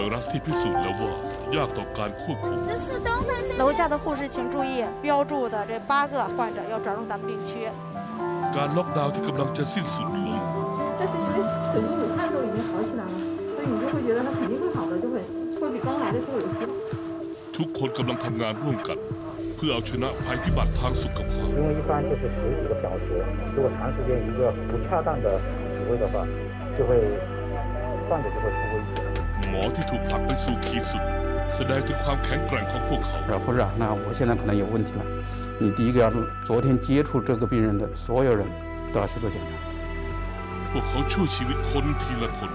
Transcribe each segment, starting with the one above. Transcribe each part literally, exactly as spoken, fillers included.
รัสที่พิสูจน์แล้วว่ายากต่อการควบคุม楼下的护士请注意，标注的这八个患者要转入咱们病区。 การล็อกดาวน์ที่กำลังจะสิ้นสุดลง但是因为整个武汉都已经好起来了，所以你就会觉得它肯定会好的，就会会比刚来的时候有希望。 ทุกคนกำลังทำงานร่วมกันเพื่อเอาชนะภัยพิบัติทางสุขภาพ因为一般就是十几个小时，如果长时间一个不恰当的指挥的话，就会患者就会出危险。 หมอที่ถูกผลักไปสู่ขีดสุดแสดงถึงความแข็งแกร่งของพวกเขา不是，那我现在可能有问题了。你第一个要是昨天接触这个病人的所有人都要去做检查。 พวกเขาช่วยชีวิตคนทีละคน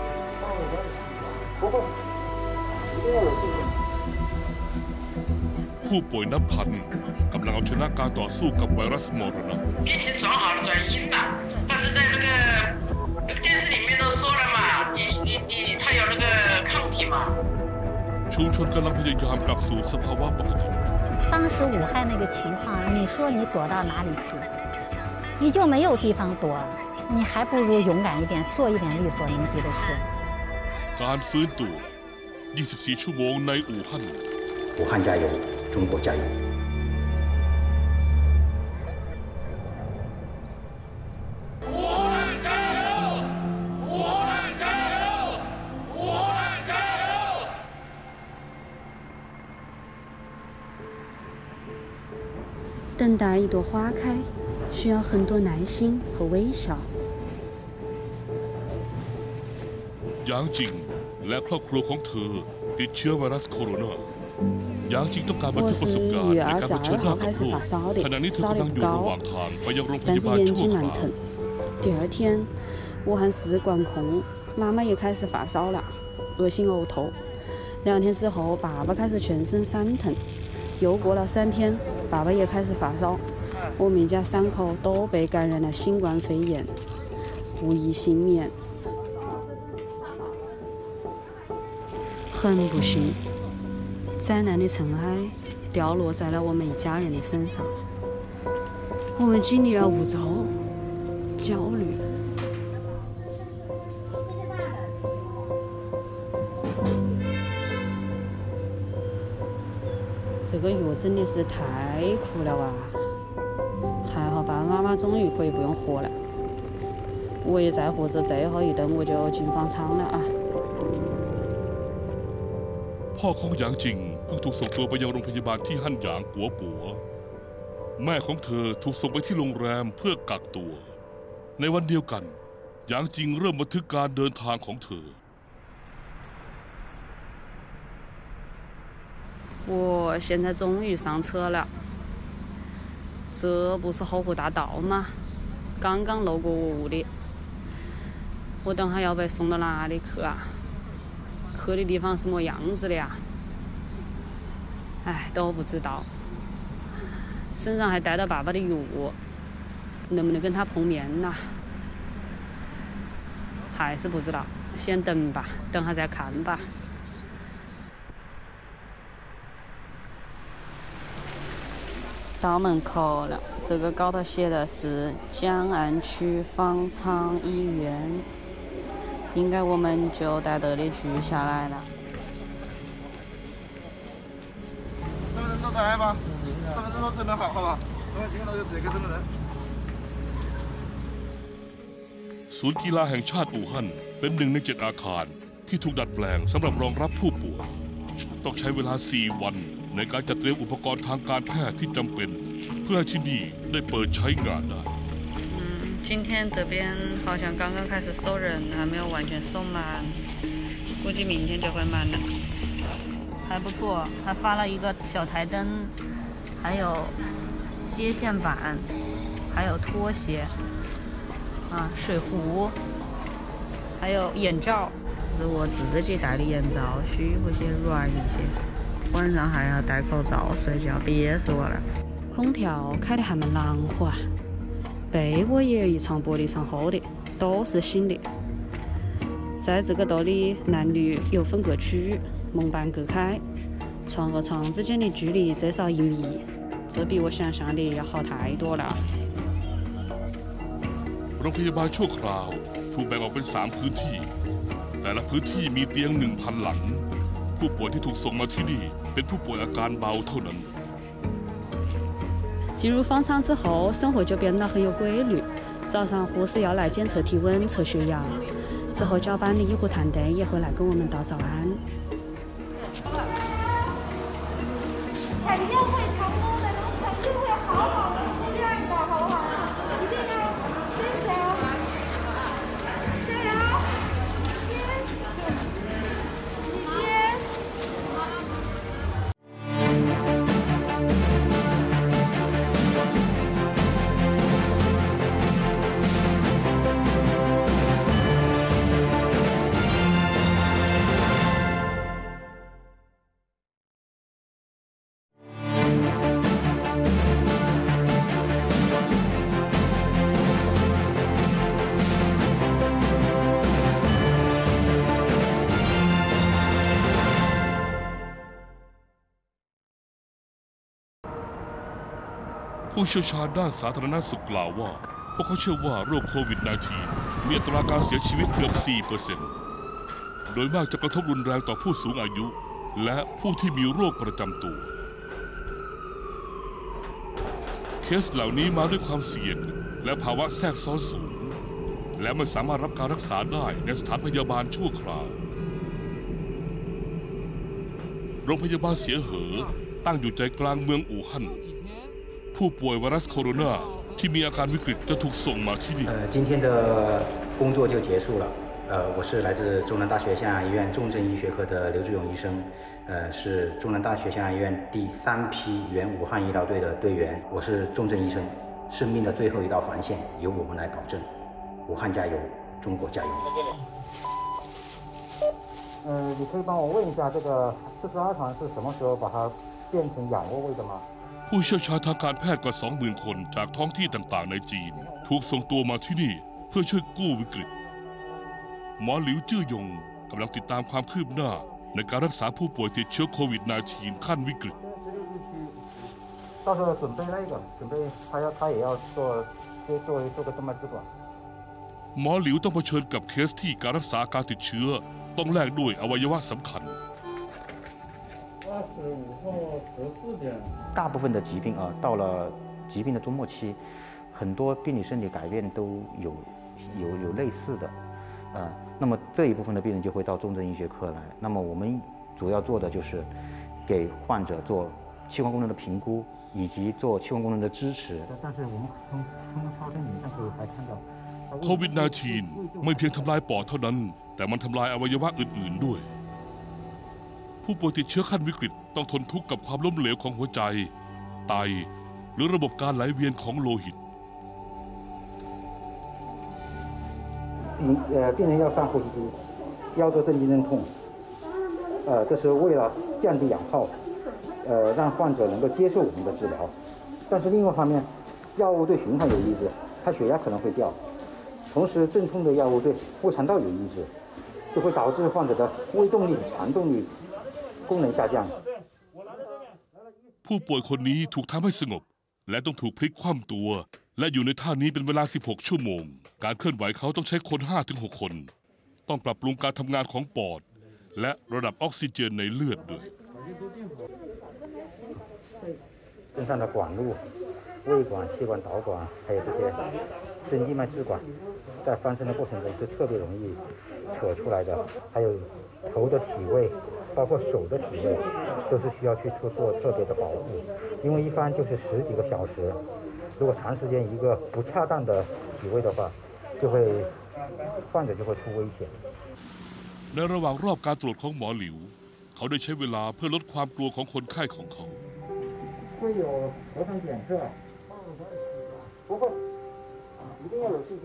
ผู้ป่วยนับพันกำลังเอาชนะการต่อสู้กับไวรัสมรณะ病情转好了，转阴了，但是在那个电视里面都说了嘛，你你你，他有那个抗体嘛。 ชุมชนกำลังพยายามกลับสู่สภาวะปกติ当时武汉那个情况，你说你躲到哪里去？你就没有地方躲，你还不如勇敢一点，做一点力所能及的事。 การฟื้นตัวยี่สิบสี่ชั่วโมงในอู่ฮั่น武汉加油，中国加油！ 武汉加油！武汉加油！武汉加油！ 等待一朵花开，需要很多耐心和微笑。 หยางจิงและครอบครัวของเธอติดเชื้อไวรัสโคโรนาหยางจิงต้องการบันทึกประสบการณ์ในการเผชิญหน้ากับโรคขณะนี้เธอกำลังอยู่ระหว่างทางไปยังโรงพยาบาลชั่วคราว第二天，武汉市管控，妈妈也开始发烧了，恶心呕吐。两天之后，爸爸开始全身酸疼。又过了三天，爸爸也开始发烧。我们一家三口都被感染了新冠肺炎，无一幸免。很不幸，灾难的尘埃掉落在了我们一家人的身上。我们经历了无助、焦虑。这个药真的是太苦了啊！还好爸爸妈妈终于可以不用活了。我也再活着最后一顿，我就进方舱了啊！ พ่อของหยางจิงเพิ่งถูกส่งตัวไปยังโรงพยาบาลที่ฮั่นหยางกัวปัวแม่ของเธอถูกส่งไปที่โรงแรมเพื่อกักตัวในวันเดียวกันหยางจิงเริ่มบันทึกการเดินทางของเธอ我现在终于上车了，这不是后湖大道吗？刚刚路过我的，我等下要被送到哪里去啊？去的地方是么样子的呀？哎，都不知道。身上还带着爸爸的药，能不能跟他碰面呐？还是不知道，先等吧，等下再看吧。到门口了，这个高头写的是江岸区方舱医院。应该我们就在这里住下来了。 身份证都在吗？身份证都证明好，好吧？我们今天就这个证人。 ศูนย์กีฬาแห่งชาติอู่ฮั่นเป็นหนึ่งในเจ็ดอาคารที่ถูกดัดแปลงสำหรับรองรับผู้ป่วยต้องใช้เวลาสี่วันในการจัดเตรียมอุปกรณ์ทางการแพทย์ที่จำเป็นเพื่อให้ที่นี่ได้เปิดใช้งานได้今天这边好像刚刚开始收人，还没有完全收满，估计明天就会满了。还不错，还发了一个小台灯，还有接线板，还有拖鞋，啊，水壶，还有眼罩，是我自己戴的眼罩，虚乎些软一些。晚上还要戴口罩睡觉，憋死我了。空调开得还蛮暖和。被窝也有一床玻璃床厚的，都是新的。在这个兜里，男女有分隔区，门板隔开，床和床之间的距离最少一米，这比我想象的要好太多了。 โรงพยาบาลชั่วคราวถูกแบ่งออกเป็นสามพื้นที่แต่ละพื้นที่มีเตียง หนึ่งพัน หลังผู้ป่วยที่ถูกส่งมาที่นี่เป็นผู้ป่วยอาการเบาเท่านั้น进入方舱之后，生活就变得很有规律。早上护士要来检测体温、测血压，之后交班的医护探队也会来跟我们道早安。 肯定会成功的，能肯定会好好的出院的，好不好？一定要坚强，加油！一千。 ผู้เชี่ยวชาญด้านสาธารณสุขกล่าวว่าพวกเขาเชื่อว่าโรคโควิด สิบเก้า มีอัตราการเสียชีวิตเกือบ สี่เปอร์เซ็นต์ โดยมากจะกระทบรุนแรงต่อผู้สูงอายุและผู้ที่มีโรคประจำตัวเคสเหล่านี้มาด้วยความเสี่ยงและภาวะแทรกซ้อนสูงและไม่สามารถรับการรักษาได้ในสถานพยาบาลชั่วคราวโรงพยาบาลเสียเหอตั้งอยู่ใจกลางเมืองอู่ฮั่นผู้ป่วยไวรัสโคโรนาที่มีอาการวิกฤตจะถูกส่งมาที่นี่呃，今天的工作就结束了。呃，我是来自中南大学湘雅医院重症医学科的刘志勇医生，呃，是中南大学湘雅医院第三批原武汉医疗队的队员。我是重症医生，生命的最后一道防线由我们来保证。武汉加油，中国加油！呃，你可以帮我问一下，这个四十二床是什么时候把它变成仰卧位的吗？ ผู้เชี่ยวชาญทางการแพทย์กว่า สองหมื่น คนจากท้องที่ต่างๆในจีนถูกส่งตัวมาที่นี่เพื่อช่วยกู้วิกฤตหมอหลิวจื้อยงกำลังติดตามความคืบหน้าในการรักษาผู้ป่วยติดเชื้อโควิด สิบเก้า ขั้นวิกฤต到时候准备那个，准备他要他也要做做做做个动脉支管。 หมอหลิวต้องเผชิญกับเคสที่การรักษาการติดเชื้อต้องแลกด้วยอวัยวะสำคัญ大部分的疾病啊，到了疾病的终末期，很多病理生理改变都有有有类似的，啊、呃，那么这一部分的病人就会到重症医学科来。那么我们主要做的就是给患者做器官功能的评估，以及做器官功能的支持。但是我们从从超声影像可以还看到。 โควิด สิบเก้า ไม่เพียงทำลายปอดเท่านั้นแต่มันทำลายอวัยวะอื่นๆด้วยผู้ป่วยติดเชื้อขั้นวิกฤตต้องทนทุกข์กับความล้มเหลวของหัวใจไตหรือระบบการไหลเวียนของโลหิต病呃病人要上呼吸机，腰椎正肌韧痛，呃这是为了降低氧耗，呃让患者能够接受我们的治疗。但是另外一方面，药物对循环有抑制，他血压可能会掉。 同时，镇痛的药物对胃肠道有抑制，就会导致患者的胃动力、肠动力功能下降。 ผู้ป่วยคนนี้ถูกทำให้สงบและต้องถูกพลิกคว่ำตัวและอยู่ในท่านี้เป็นเวลา สิบหก ชั่วโมงการเคลื่อนไหวเขาต้องใช้คน ห้าถึงหก คนต้องปรับปรุงการทำงานของปอดและระดับออกซิเจนในเลือดด้วย身上的管路、胃管、气管导管，还有这些深静脉支管，在翻身的过程中是特别容易扯出来的。还有头的体位，包括手的体位，都是需要去做做特别的保护，因为一翻就是十几个小时，如果长时间一个不恰当的体位的话，就会患者就会出危险。 ในระหว่างรอบการตรวจของหมอหลิวเขาได้ใช้เวลาเพื่อลดความกลัวของคนไข้ของเขา会有核酸检测，不会，一定要有信心。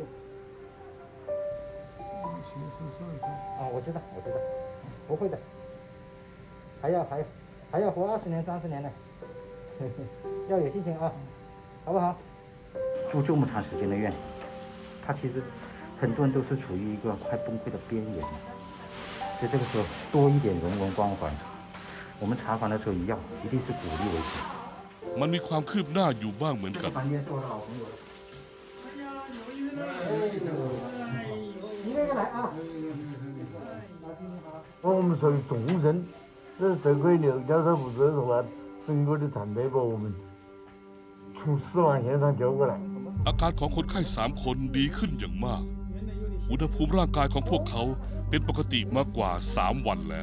啊，我知道，我知道，不会的，还要还还要活二十年、三十年呢，要有信心啊，好不好？住这么长时间的院，他其实很多人都是处于一个快崩溃的边缘，所以这个时候多一点人文关怀，我们查房的时候一样，一定是鼓励为主。 มันมีความคืบหน้าอยู่บ้างเหมือนกัน因为个来啊！我们属于重症，这这个六教授负责是吧？整个的团队把我们从死亡线上救过来。 อาการของคนไข้สามคนดีขึ้นอย่างมาก อุณหภูมิร่างกายของพวกเขาเป็นปกติมากกว่าสามวันแล้ว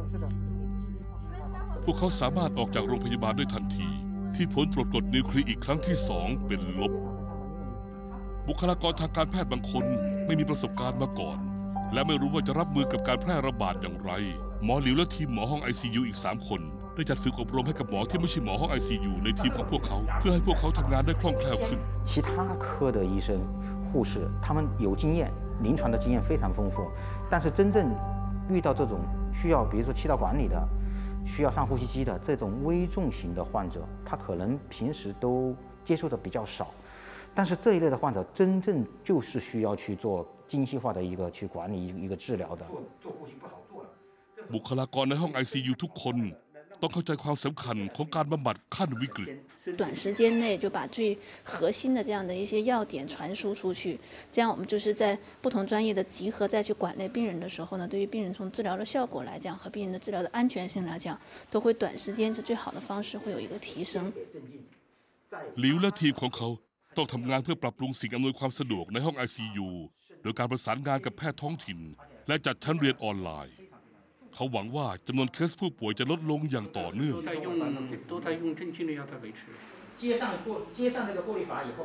พวกเขาสามารถออกจากโรงพยาบาลได้ทันที ที่ผลตรวจกรดนิวเคลียร์อีกครั้งที่สองเป็นลบ บุคลากรทางการแพทย์บางคนไม่มีประสบการณ์มาก่อน และไม่รู้ว่าจะรับมือกับการแพร่ระบาดอย่างไร หมอหลิวและทีมหมอห้อง ไอ ซี ยู อีกสามคนได้จัดฝึกอบรมให้กับหมอที่ไม่ใช่หมอห้อง ไอ ซี ยู ในทีมของพวกเขาเพื่อให้พวกเขาทำงานได้คล่องแคล่วขึ้น其他科的医生、护士，他们有经验，临床的经验非常丰富，但是真正遇到这种需要，比如说气道管理的、需要上呼吸机的这种危重型的患者，他可能平时都接触的比较少，但是这一类的患者真正就是需要去做精细化的一个去管理一个治疗的。做呼吸不好做了。 บุคลากรในห้อง ไอ ซี ยู ทุกคนต้องเข้าใจความสำคัญของการบำบัดขั้นวิกฤต短时间内就把最核心的这样的一些要点传输出去，这样我们就是在不同专业的集合再去管类病人的时候呢，对于病人从治疗的效果来讲和病人的治疗的安全性来讲，都会短时间是最好的方式会有一个提升。 หลิวและทีมของเขาต้องทำงานเพื่อปรับปรุงสิ่งอำนวยความสะดวกในห้อง ไอ ซี ยู โดยการประสานงานกับแพทย์ท้องถิ่น และจัดชั้นเรียนออนไลน์ เขาหวังว่าจำนวนเคสผู้ป่วยจะลดลงอย่างต่อเนื่อง都在用正确的药在维持。 接上过接上这个过滤阀以后。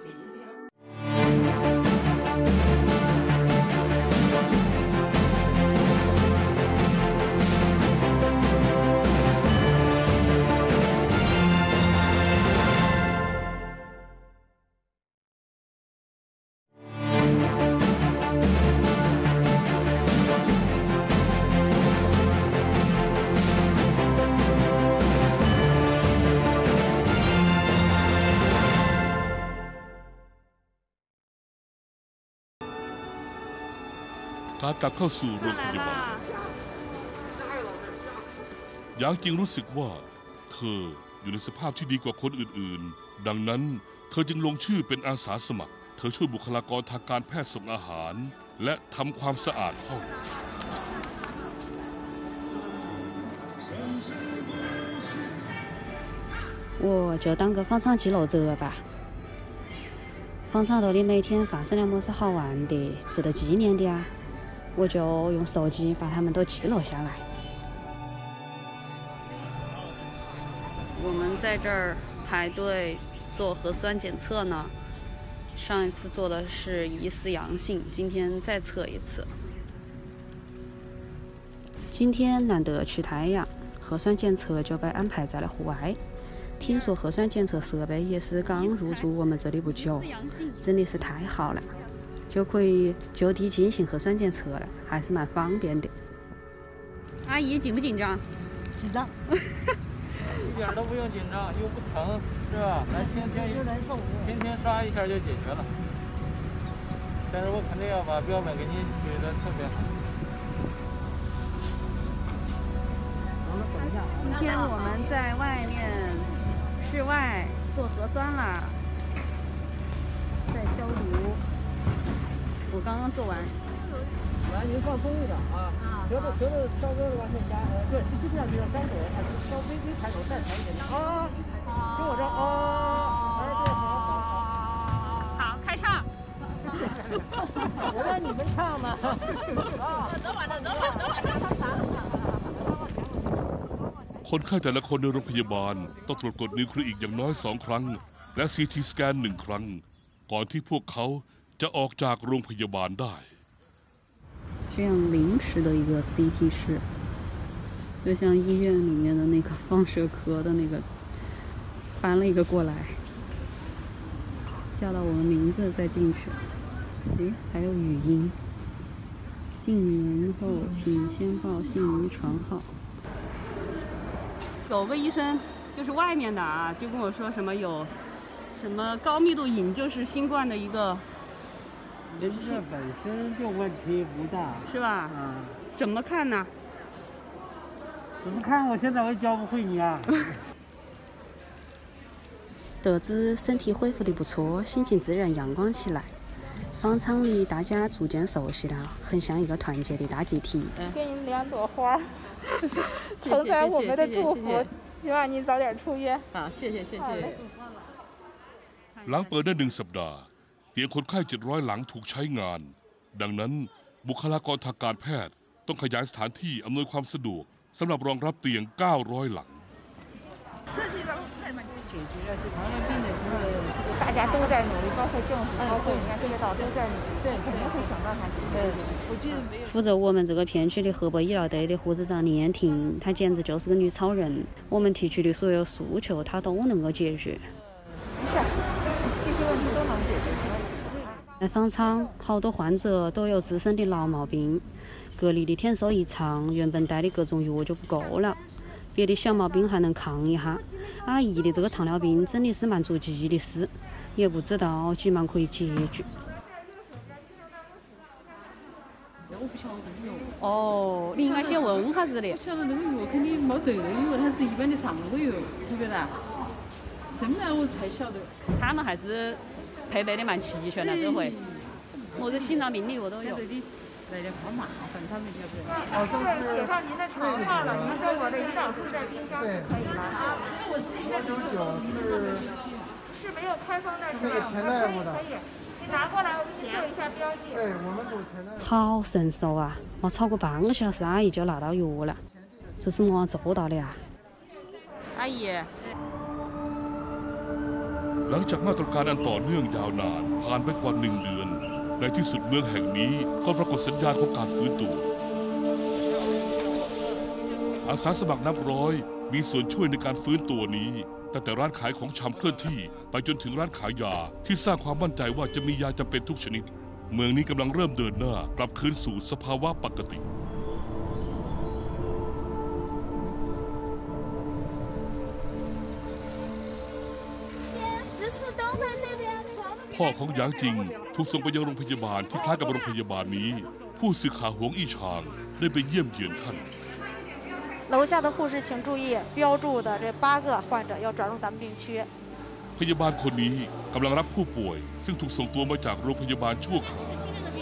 การกลับเข้าสู่โรงพยาบาลหยางจิงรู้สึกว่าเธออยู่ในสภาพที่ดีกว่าคนอื่นๆ ดังนั้นเธอจึงลงชื่อเป็นอาสาสมัคร เธอช่วยบุคลากรทางการแพทย์ส่งอาหาร และทำความสะอาดห้อง我就当个方舱记录者吧。方舱头里每天发生了么是好玩的、值得纪念的啊，我就用手机把它们都记录下来。我们在这儿排队做核酸检测呢，上一次做的是疑似阳性，今天再测一次。今天难得去太阳，核酸检测就被安排在了户外。听说核酸检测设备也是刚入驻我们这里不久，真的是太好了，就可以就地进行核酸检测了，还是蛮方便的。阿姨紧不紧张？紧张。 一点都不用紧张，又不疼，是吧？来天天天天刷一下就解决了。但是我肯定要把标本给你取得特别好。 今天我们在外面室外做核酸了，在消毒。我刚刚做完。 来，您放松一点啊。啊。舌头舌头稍微的往前压，呃，对，就这样比较干口，稍微微抬头再抬一点。啊。跟我这啊。哎，对，好好。 好，开唱。 我让你们唱吗？啊。 等会儿，等会儿，等会儿，等会儿。 คนไข้แต่ละคนในโรงพยาบาลต้องตรวจกรดนิวเคลียร์อีกอย่างน้อยสองครั้ง และ ซี ที สแกนหนึ่งครั้ง ก่อนที่พวกเขาจะออกจากโรงพยาบาลได้这样临时的一个 ซี ที 室，就像医院里面的那个放射科的那个搬了一个过来，叫到我们名字再进去。诶，还有语音。进门后请先报姓名床号。 有个医生就是外面的啊，就跟我说什么有什么高密度饮就是新冠的一个， 人这本身就问题不大， 是吧？ 啊， 怎么看呢？ 怎么看？我现在我也教不会你啊。 得知身体恢复的不错，心情自然阳光起来。 方舱里，大家逐渐熟悉了，很像一个团结的大集体。 给您两朵花，承载我们的祝福，希望您早点出院。 好，谢谢谢谢。 หลังเปิดได้หนึ่งสัปดาห์เตียงคนไข้เจ็ดร้อยหลังถูกใช้งาน ดังนั้นบุคลากรทางการแพทย์ต้องขยายสถานที่อำนวยความสะดวกสำหรับรองรับเตียงเก้าร้อยหลัง大家都在努力，包括政府，包括人家这些岛都在努力，对，肯定会想办法解决。我记得没有。 负责我们这个片区的河北医疗队的护士长林艳婷，她简直就是个女超人，我们提出的所有诉求，她都能够解决。 没事，这些问题都能解决。 在方舱，好多患者都有自身的老毛病，隔离的天数一长，原本带的各种药就不够了。 别的小毛病还能抗一下，阿姨的这个糖尿病真的是蛮着急的事，也不知道几忙可以解决。 我不晓得有。 哦，你应该先问下子的。 我晓得那个药肯定没得，因为它是一般的常规药，对不对？真的我才晓得。 他们还是配备的蛮齐全的，这回，么子心脏病的药都有。 来点好麻烦，他们晓得。 哦，就是写上您的床号了，您说我这胰岛素在冰箱就可以了啊。我是一个九九是是没有开封的是吧？可以可以，你拿过来，我给你做一下标记。对，我们都全在。 好神速啊！没超过半个小时，阿姨就拿到药了，这是我做到的啊！ 阿姨。 หลังจากมาตรการอันต่อเนื่องยาวนานผ่านไปกว่าหนึ่งเดือน ในที่สุดเมืองแห่งนี้ก็ปรากฏสัญญาณของการฟื้นตัวอาสาสมัครนับร้อยมีส่วนช่วยในการฟื้นตัวนี้ตั้งแต่ร้านขายของชำเคลื่อนที่ไปจนถึงร้านขายยาที่สร้างความมั่นใจว่าจะมียาจำเป็นทุกชนิดเมืองนี้กำลังเริ่มเดินหน้ากลับคืนสู่สภาวะปกติพ่อของหยางจิงถูกส่งไปยังโรงพยาบาลที่คล้ายกับโรงพยาบาลนี้ผู้สื่อข่าวหวงอี้ชางได้ไปเยี่ยมเยียนท่าน楼下的护士请注意，标注的这八个患者要转入咱们病区。 พยาบาลคนนี้กำลังรับผู้ป่วยซึ่งถูกส่งตัวมาจากโรงพยาบาลชั่วคราว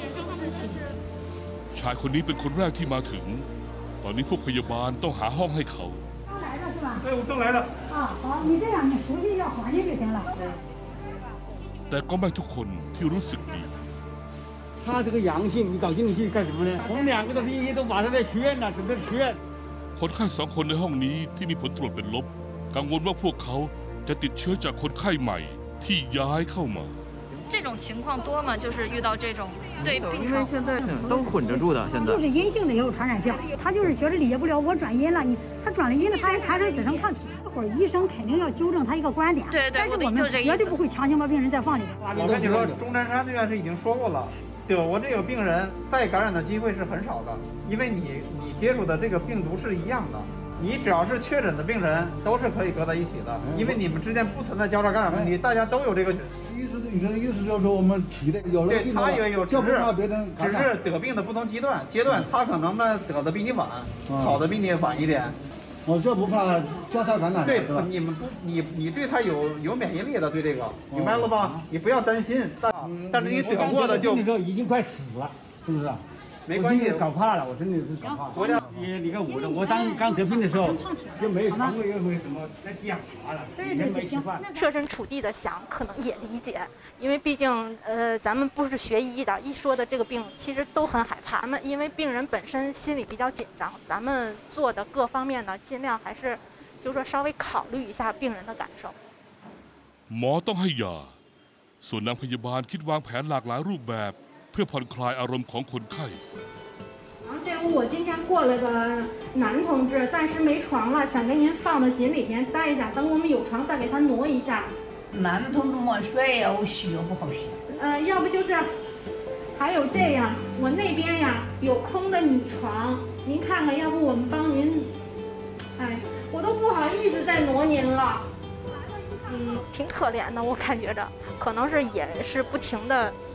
ชายคนนี้เป็นคนแรกที่มาถึงตอนนี้พวกพยาบาลต้องหาห้องให้เขา对，我都来了。 啊，好，你这样你出去要缓解就行了。 แต่ก็ไม่ทุกคนที่รู้สึกดี他这个阳性，你搞进去干什么呢？我们两个都是一都马上在去院了，准备去院。 คนไข้สองคนในห้องนี้ที่มีผลตรวจเป็นลบกังวลว่าพวกเขาจะติดเชื้อจากคนไข้ใหม่ที่ย้ายเข้ามา这种情况多吗？就是遇到这种对病床都混着住的，现在就是阴性的也有传染性，他就是觉得理解不了我转阴了，你他转了阴了，他还产生自身抗体。 会儿医生肯定要纠正他一个观点， 对对， 但是我们绝对不会强行把病人再放里边。 我跟你说，钟南山这院士已经说过了，得过这个病人再感染的机会是很少的，因为你你接触的这个病毒是一样的，你只要是确诊的病人都是可以搁在一起的，因为你们之间不存在交叉感染问题，大家都有这个。 意思你的意思就是说我们体内有了病毒， 对他也有，只是别人只是得病的不同阶段，阶段他可能呢得的比你晚，好的比你晚一点。 我这不怕交叉感染， 对，你们不，你你对它有有免疫力的，对这个，明白了吧？你不要担心，但但是你得过的就那时候已经快死了，是不是？ 没关系， 搞怕了，我真的是搞怕了。国家，你你看我的，我当刚得病的时候就没有肠胃又没什么，那养乏了，几天没吃饭。 设身处地的想，可能也理解，因为毕竟呃，咱们不是学医的，一说的这个病其实都很害怕。咱们因为病人本身心里比较紧张，咱们做的各方面呢，尽量还是就是说稍微考虑一下病人的感受。 หมอต้องให้ยาส่วนนางพยาบาลคิดวางแผนหลากหลายรูปแบบเพื่อผ่อนคลายอารมณ์ของคนไข้这屋我今天过来个男同志，暂时没床了，想给您放到井里面待一下，等我们有床再给他挪一下。 男同志没睡呀，我虚不好洗。 呃，要不就是，还有这样，我那边呀有空的女床，您看看，要不我们帮您，哎，我都不好意思再挪您了。 嗯，挺可怜的，我感觉着，可能是也是不停的。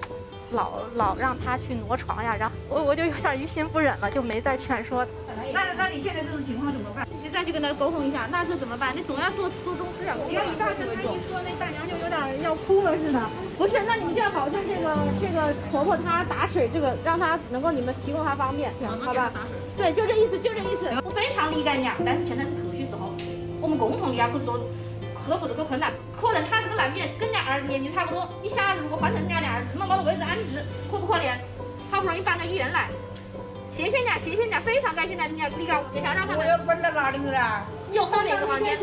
老老让他去挪床呀，然后我我就有点于心不忍了，就没再劝说。 那那你现在这种情况怎么办？你再去跟他沟通一下，那这怎么办？你总要做做中事啊。你看你大声他一说，那大娘就有点要哭了似的。 不是，那你们就要保证这个这个婆婆她打水，这个让她能够你们提供她方便，好吧？对，就这意思，就这意思。 我非常理解你，但是现在是特许时候，我们共同的要去做克服这个困难。可能他这个难民跟人家儿子年纪差不多，你想如果换成人家的儿子，这么高的位置安置，可不可怜？好不容易搬到医院来，谢谢人家，谢谢人家，非常感谢人家，你搞也想让他们。 我要搬到哪里去了？ 就后面一个房间。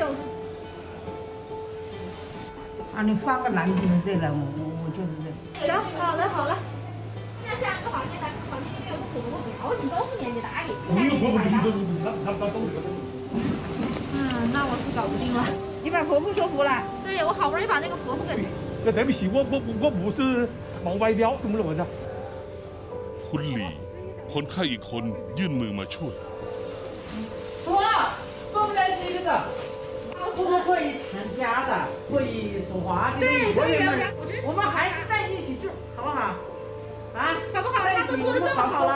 啊，你换个男朋友这个，我我我就是这。 行，好了好了。现在下个房间，咱这个房间里面有个婆婆，好几都是年纪大的。我们婆婆你都不知道，他他懂这个。嗯，那我是搞不定了。 你把婆婆说服了？ 对，我好不容易把那个婆婆给。 那对不起，我我我不是往外表，怎么了我这？ คุณหลีคนไข้อีกคนยื่นมือมาช่วย哇，我们来这个的，我们可以谈家的，可以说话的， 对，可以聊聊。 我们还是在一起住，好不好？啊， 好不好？他都说的这么好了。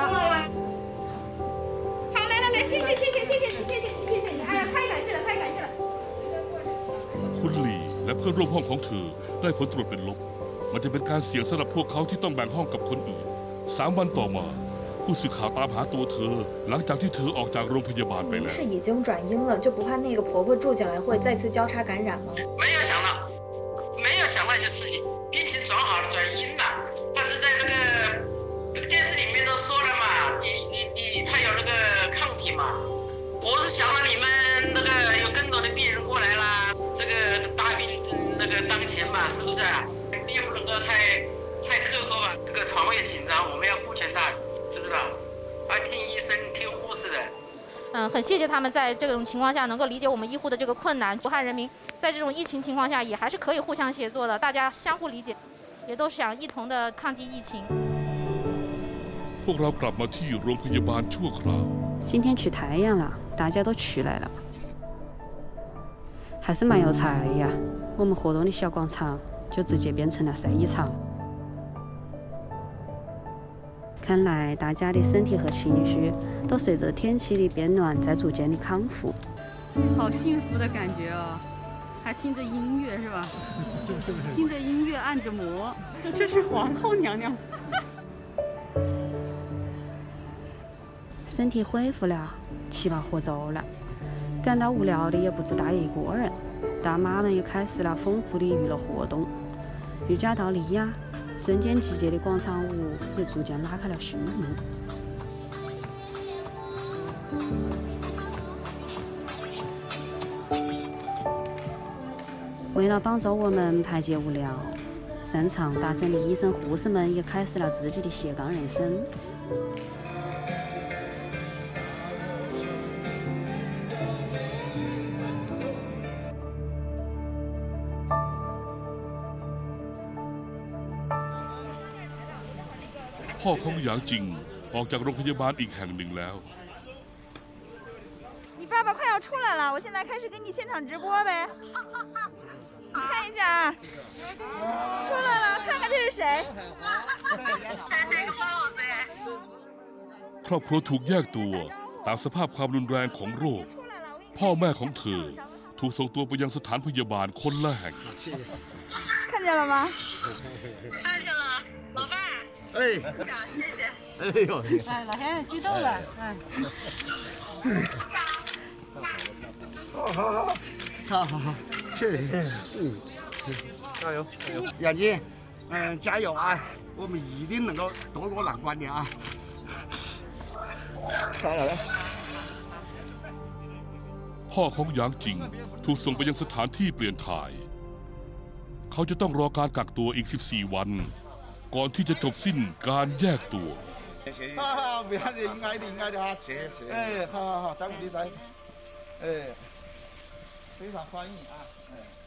好，来来来，谢谢谢谢谢谢你，谢谢你，谢谢你，哎呀，太感谢了，太感谢了。 คุณหลีและเพื่อนร่วมห้องของเธอได้ผลตรวจเป็นลบมันจะเป็นการเสี่ยงสำหรับพวกเขาที่ต้องแบ่งห้องกับคนอื่นสามวันต่อมาผู้สื่อข่าวตามหาตัวเธอหลังจากที่เธอออกจากโรงพยาบาลไปแล้ว是已经转阴了，就不怕那个婆婆住进来会再次交叉感染吗？ 没有想到，没有想那些事情，病情转好了，转阴了。但是在那个这个电视里面都说了嘛，你你你，他有那个抗体嘛。我是想到你们那个有更多的病人过来啦，这个大病那个当前嘛，是不是？也不能够太。 太苛刻吧，这个床位紧张，我们要顾全大局，知不知道？要听医生、听护士的。 嗯，很谢谢他们在这种情况下能够理解我们医护的这个困难。武汉人民在这种疫情情况下也还是可以互相协作的，大家相互理解，也都想一同的抗击疫情。 พวกเรากลับมาที่โรงพยาบาลชั่วคราว。 今天去太阳了，大家都去来了，还是蛮有才呀。我们活动的小广场就直接变成了晒衣场。 看来大家的身体和情绪都随着天气的变暖在逐渐的康复，好幸福的感觉哦！还听着音乐是吧？听着音乐按着摩，这是皇后娘娘。身体恢复了，气把火走了，感到无聊的也不止大爷一个人，大妈们又开始了丰富的娱乐活动，瑜伽倒立呀。 瞬间集结的广场舞也逐渐拉开了序幕。为了帮助我们排解无聊，擅长大声的医生护士们也开始了自己的斜杠人生。 พ่อของหยางจิงออกจากโรงพยาบาลอีกแห่งหนึ่งแล้ว你爸爸快要出来了，我现在开始给你现场直播呗。你看一下，出来了，看看这是谁？ ครอบครัวถูกแยกตัวตามสภาพความรุนแรงของโรคพ่อแม่ของเธอถูกส่งตัวไปยังสถานพยาบาลคนละแห่ง看见了吗？ 看见了，老伴。 哎， 谢谢。 哎呦， 哎，老先生激动了，哎。 好好好，好好好，谢谢，嗯， 加油加油， 杨姐，嗯，加油啊！我们一定能够渡过难关的啊！来来来。 พ่อของหยางจิงถูกส่งไปยังสถานที่เปลี่ยนถ่าย เขาจะต้องรอการกักตัวอีกสิบสี่วัน ก่อนที่จะจบสิ้นการแยกตัว好好，不要的，应该的，应该的哈。哎，好好好，咱们的在，哎，非常欢迎啊，哎。